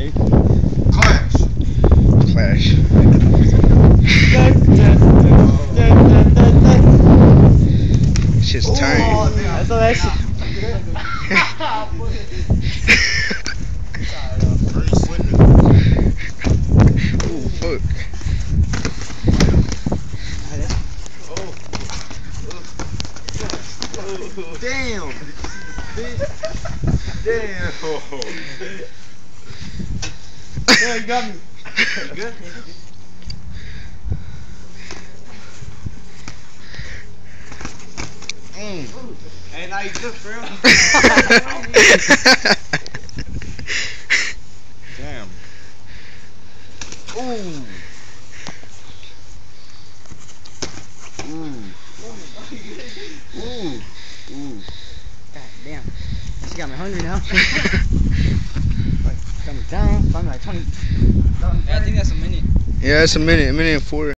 Clash. Clash. Shit's turning. That's all that shit. Ooh, fuck. Damn. Damn. Yeah, you got me. You good? Hey, now you good, bro? Damn. Ooh. Ooh. God damn. She got me hungry now. Like, got me down. I'm like 20. I think that's a minute. Yeah, it's a minute and 4.